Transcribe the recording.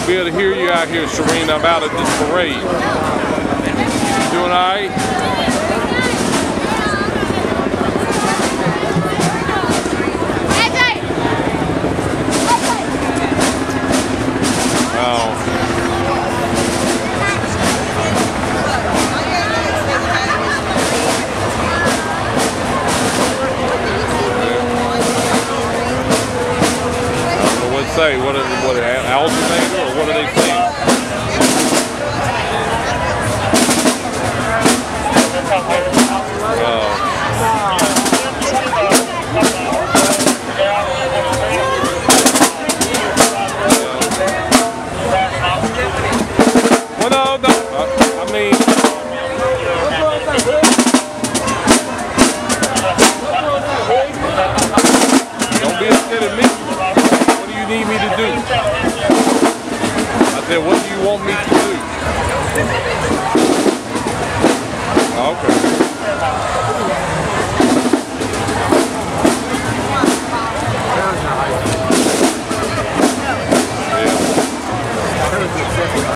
be able to hear you out here, Serena, about at this parade. Doing all right? Say what alternator or what are they